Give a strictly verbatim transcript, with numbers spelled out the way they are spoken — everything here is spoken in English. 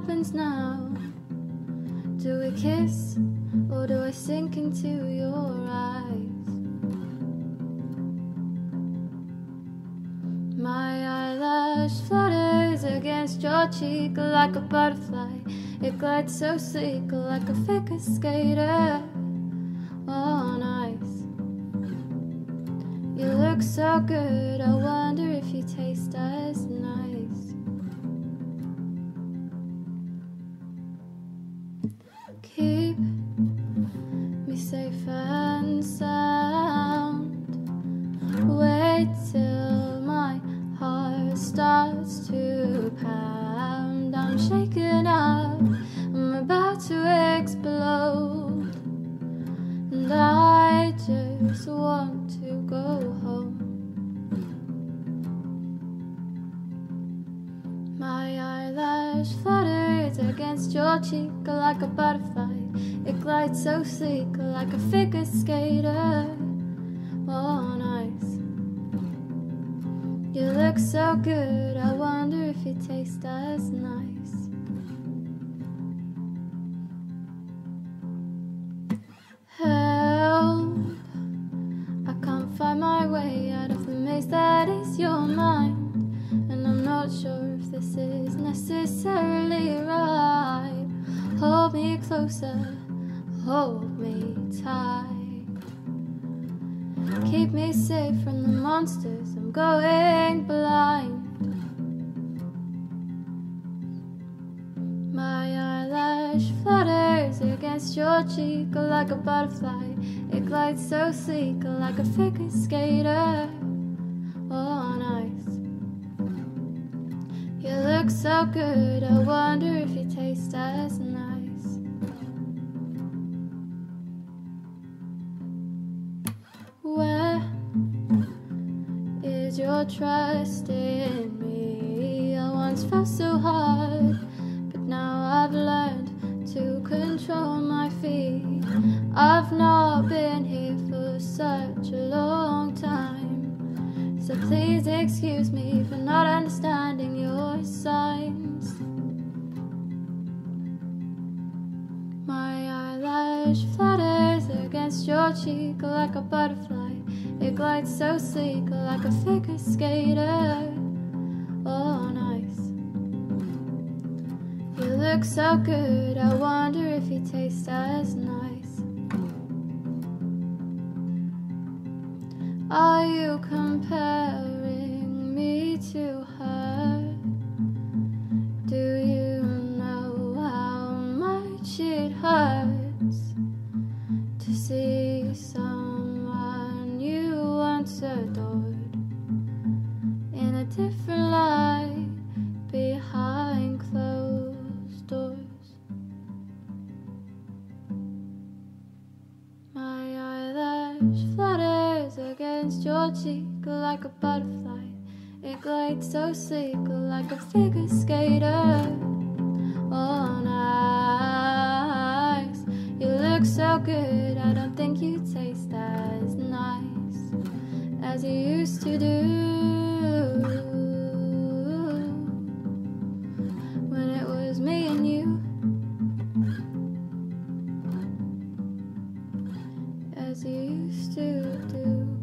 happens now? Do we kiss, or do I sink into your eyes? My eyelash flutters against your cheek like a butterfly. It glides so sleek like a figure skater on ice. You look so good, I wonder if you taste as nice. Keep me safe and sound. Wait till my heart starts to pound. I'm shaken up, I'm about to explode, and I just want to go home. My eyelash flutters against your cheek like a butterfly. It glides so sleek like a figure skater on ice. You look so good, I wonder if you taste as nice. Help, I can't find my way out of the maze that is your mind, and I'm not sure if this is necessarily right. Hold me closer, hold me tight. Keep me safe from the monsters, I'm going blind. My eyelash flutters against your cheek like a butterfly. It glides so sleek like a figure skater on ice. You look so good, I wonder if you taste as nice. Where is your trust in me? I once felt so hard, but now I've learned to control my feet. I've not been here for such a long time, so please excuse me for not understanding your signs. My eyelash flutters against your cheek like a butterfly. It glides so sleek like a figure skater on ice. You look so good, I wonder if you taste as nice. Are you comparing me to her? Do you know how much it hurts to see someone you once adored in a different light behind closed doors? My eyelash flutters against your cheek like a butterfly. It glides so sleek like a figure skater on ice. You look so good, I don't think you taste as nice as you used to do when it was me and you, as you used to do.